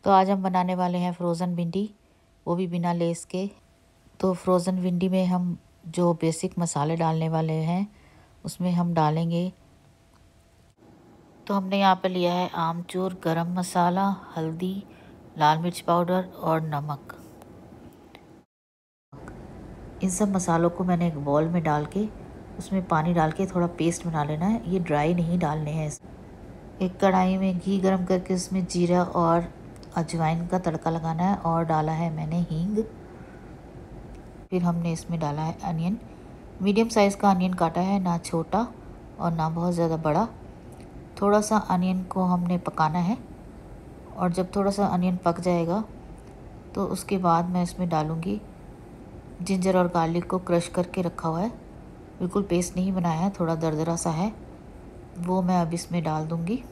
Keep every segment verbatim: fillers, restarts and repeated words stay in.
तो आज हम बनाने वाले हैं फ्रोज़न भिंडी, वो भी बिना लेस के। तो फ्रोज़न भिंडी में हम जो बेसिक मसाले डालने वाले हैं उसमें हम डालेंगे, तो हमने यहाँ पे लिया है आमचूर, गरम मसाला, हल्दी, लाल मिर्च पाउडर और नमक। इन सब मसालों को मैंने एक बॉल में डाल के उसमें पानी डाल के थोड़ा पेस्ट बना लेना है। ये ड्राई नहीं डालने हैं। एक कढ़ाई में घी गरम करके उसमें जीरा और अजवाइन का तड़का लगाना है और डाला है मैंने हींग। फिर हमने इसमें डाला है अनियन। मीडियम साइज़ का अनियन काटा है, ना छोटा और ना बहुत ज़्यादा बड़ा। थोड़ा सा अनियन को हमने पकाना है और जब थोड़ा सा अनियन पक जाएगा तो उसके बाद मैं इसमें डालूँगी जिंजर और गार्लिक को क्रश करके रखा हुआ है। बिल्कुल पेस्ट नहीं बनाया है, थोड़ा दरदरा सा है, वो मैं अब इसमें डाल दूँगी।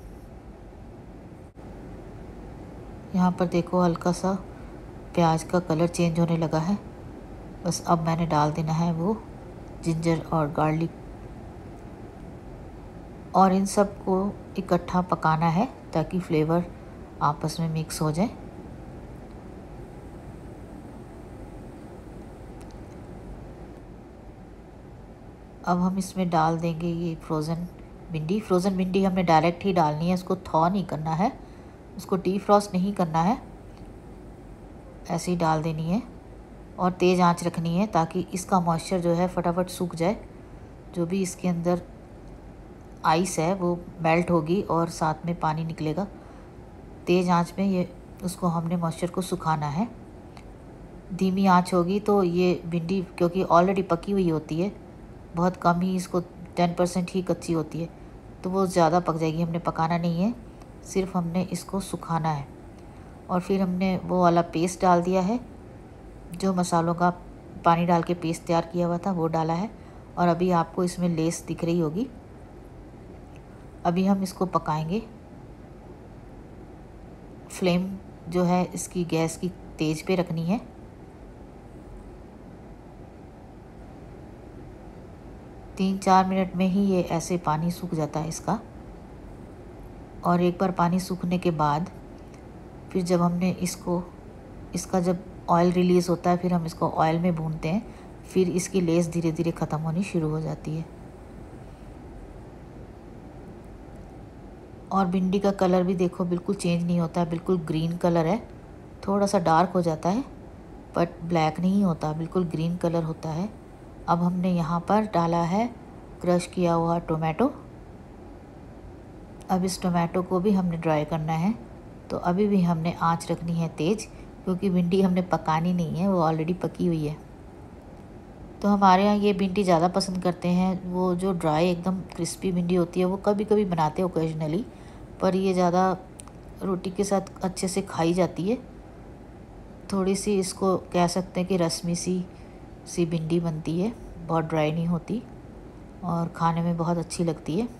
यहाँ पर देखो हल्का सा प्याज का कलर चेंज होने लगा है। बस अब मैंने डाल देना है वो जिंजर और गार्लिक और इन सब को इकट्ठा पकाना है ताकि फ्लेवर आपस में मिक्स हो जाए। अब हम इसमें डाल देंगे ये फ्रोज़न भिंडी। फ्रोज़न भिंडी हमने डायरेक्ट ही डालनी है, उसको थॉ नहीं करना है, उसको डीफ्रॉस्ट नहीं करना है, ऐसे ही डाल देनी है और तेज़ आंच रखनी है ताकि इसका मॉइस्चर जो है फटाफट सूख जाए। जो भी इसके अंदर आइस है वो मेल्ट होगी और साथ में पानी निकलेगा। तेज़ आंच में ये उसको हमने मॉइस्चर को सुखाना है। धीमी आंच होगी तो ये भिंडी क्योंकि ऑलरेडी पकी हुई होती है, बहुत कम ही इसको टेन परसेंट ही कच्ची होती है, तो वो ज़्यादा पक जाएगी। हमने पकाना नहीं है, सिर्फ हमने इसको सुखाना है। और फिर हमने वो वाला पेस्ट डाल दिया है, जो मसालों का पानी डाल के पेस्ट तैयार किया हुआ था वो डाला है। और अभी आपको इसमें लेस दिख रही होगी। अभी हम इसको पकाएंगे। फ्लेम जो है इसकी गैस की तेज़ पे रखनी है। तीन चार मिनट में ही ये ऐसे पानी सूख जाता है इसका। और एक बार पानी सूखने के बाद फिर जब हमने इसको इसका जब ऑयल रिलीज़ होता है फिर हम इसको ऑयल में भूनते हैं, फिर इसकी लेस धीरे धीरे ख़त्म होनी शुरू हो जाती है। और भिंडी का कलर भी देखो बिल्कुल चेंज नहीं होता है, बिल्कुल ग्रीन कलर है। थोड़ा सा डार्क हो जाता है बट ब्लैक नहीं होता, बिल्कुल ग्रीन कलर होता है। अब हमने यहाँ पर डाला है क्रश किया हुआ टोमेटो। अब इस टोमेटो को भी हमने ड्राई करना है, तो अभी भी हमने आंच रखनी है तेज़, क्योंकि भिंडी हमने पकानी नहीं है, वो ऑलरेडी पकी हुई है। तो हमारे यहाँ ये भिंडी ज़्यादा पसंद करते हैं, वो जो ड्राई एकदम क्रिस्पी भिंडी होती है वो कभी कभी बनाते हैं ओकेजनली, पर ये ज़्यादा रोटी के साथ अच्छे से खाई जाती है। थोड़ी सी इसको कह सकते हैं कि रस्मी सी सी भिंडी बनती है, बहुत ड्राई नहीं होती और खाने में बहुत अच्छी लगती है।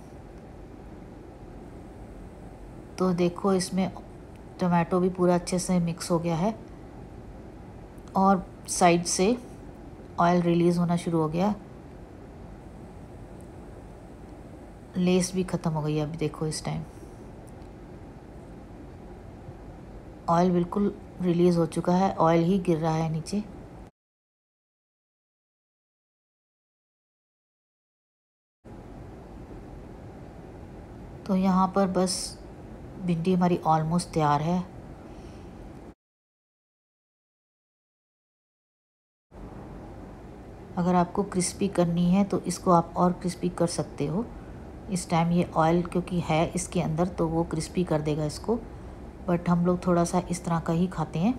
तो देखो इसमें टोमेटो भी पूरा अच्छे से मिक्स हो गया है और साइड से ऑयल रिलीज़ होना शुरू हो गया। लेस भी ख़त्म हो गई है। अभी देखो इस टाइम ऑयल बिल्कुल रिलीज़ हो चुका है, ऑयल ही गिर रहा है नीचे। तो यहाँ पर बस भिंडी हमारी ऑलमोस्ट तैयार है। अगर आपको क्रिस्पी करनी है तो इसको आप और क्रिस्पी कर सकते हो। इस टाइम ये ऑयल क्योंकि है इसके अंदर तो वो क्रिस्पी कर देगा इसको, बट हम लोग थोड़ा सा इस तरह का ही खाते हैं।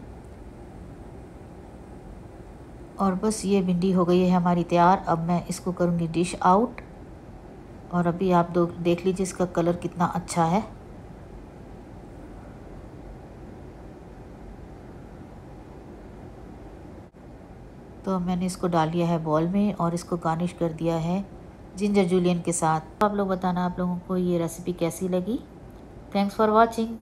और बस ये भिंडी हो गई है हमारी तैयार। अब मैं इसको करूँगी डिश आउट और अभी आप दो देख लीजिए इसका कलर कितना अच्छा है। तो मैंने इसको डाल लिया है बॉल में और इसको गार्निश कर दिया है जिंजर जूलियन के साथ। आप लोग बताना आप लोगों को ये रेसिपी कैसी लगी। Thanks for watching.